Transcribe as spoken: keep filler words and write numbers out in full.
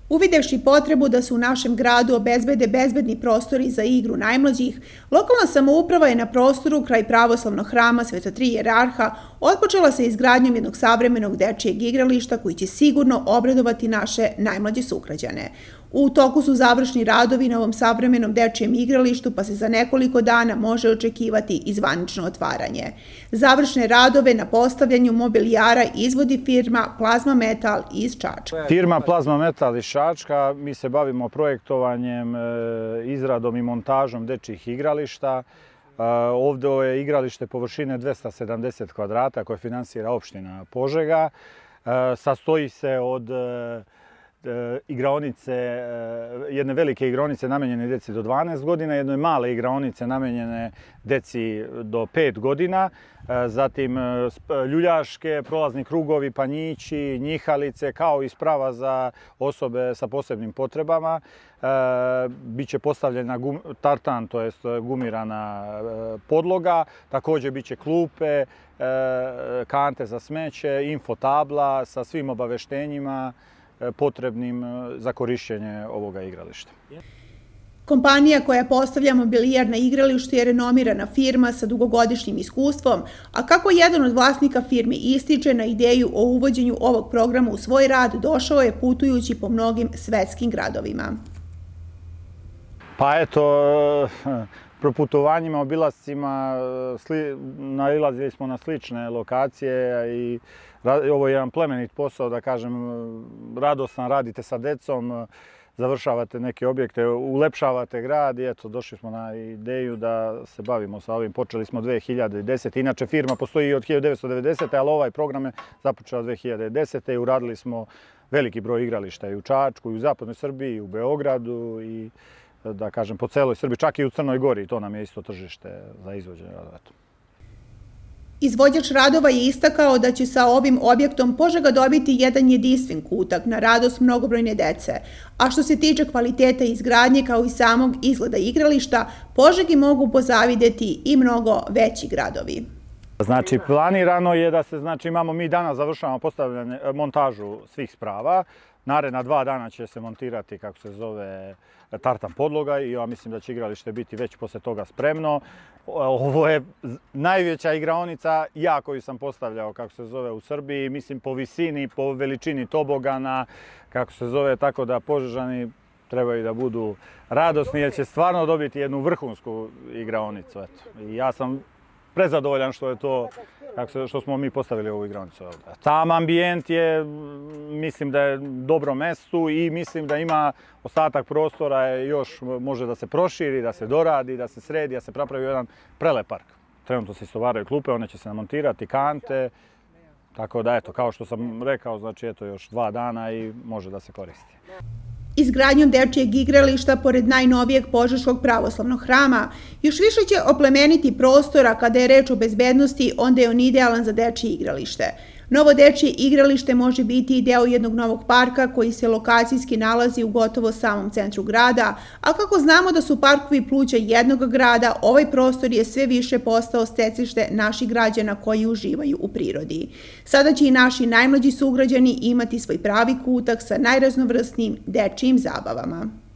Uvidevši potrebu da se u našem gradu obezbede bezbedni prostori za igru najmlađih, lokalna samouprava je na prostoru kraj pravoslavnog hrama Sveta Tri Jerarha otpočela sa izgradnjom jednog savremenog dečijeg igrališta koji će sigurno obradovati naše najmlađe sugrađane. U toku su završni radovi na ovom savremenom dečijem igralištu, pa se za nekoliko dana može očekivati i zvanično otvaranje. Završne radove na postavljanju mobilijara izvodi firma Plazma Metal iz Čačka. Firma Plazma Metal iz Čačka, mi se bavimo projektovanjem, izradom i montažom dečjih igrališta. Ovdje je igralište površine dvesta sedamdeset kvadrata koje finansira opština Požega. Sastoji se od igraonice, jedne velike igraonice namenjene deci do dvanaest godina, jedne male igraonice namenjene deci do pet godina, zatim ljuljaške, prolazni krugovi, panjići, njihalice, kao i sprava za osobe sa posebnim potrebama. Biće postavljena tartan, to jest gumirana podloga, također biće klupe, kante za smeće, infotabla sa svim obaveštenjima potrebnim za korišćenje ovoga igrališta. Kompanija koja postavlja mobilijar na igralištu je renomirana firma sa dugogodišnjim iskustvom, a kako jedan od vlasnika firme ističe, na ideju o uvođenju ovog programa u svoj rad došao je putujući po mnogim svetskim gradovima. Pa eto, proputovanjima, obilascima nailazili smo na slične lokacije i ovo je jedan plemenit posao, da kažem, radostan, radite sa decom, završavate neke objekte, ulepšavate grad i eto, došli smo na ideju da se bavimo sa ovim. Počeli smo dve hiljade desete. Inače, firma postoji od hiljadu devetsto devedesete. ali ovaj program je započeo dve hiljade desete. i uradili smo veliki broj igrališta i u Čačku, i u zapadnoj Srbiji, i u Beogradu, i da kažem, po celoj Srbiji, čak i u Crnoj Gori. To nam je isto tržište za izvođenje radova. Izvođač radova je istakao da će sa ovim objektom Požega dobiti jedan jedinstven kutak na radost mnogobrojne dece. A što se tiče kvaliteta izgradnje kao i samog izgleda igrališta, Požegi mogu pozavideti i mnogo veći gradovi. Znači, planirano je da se, znači, imamo, mi danas završavamo postavljanje, montažu svih sprava. Naredna dva dana će se montirati, kako se zove, tartan podloga i ja mislim da će igralište biti već posle toga spremno. Ovo je najveća igraonica ja koju sam postavljao, kako se zove, u Srbiji. Mislim, po visini, po veličini tobogana, kako se zove, tako da Požežani trebaju da budu radosni jer će stvarno dobiti jednu vrhunsku igraonicu. I ja sam prezadovoljan što je to, što smo mi postavili ovu igraonicu ovdje. Sam ambijent je, mislim da je dobro mestu i mislim da ima ostatak prostora, još može da se proširi, da se doradi, da se sredi, da se napravi jedan prelep park. Trenutno se istovaraju klupe, one će se namontirati, kante, tako da eto, kao što sam rekao, znači eto još dva dana i može da se koristi. Izgradnjom dečijeg igrališta pored najnovijeg Požeškog pravoslavnog hrama još više će oplemeniti prostora kada je reč o bezbednosti, onda je on idealan za dečije igralište. Novo dečije igralište može biti i deo jednog novog parka koji se lokacijski nalazi u gotovo samom centru grada, a kako znamo da su parkovi pluća jednog grada, ovaj prostor je sve više postao stecište naših građana koji uživaju u prirodi. Sada će i naši najmlađi sugrađani imati svoj pravi kutak sa najraznovrsnijim dečijim zabavama.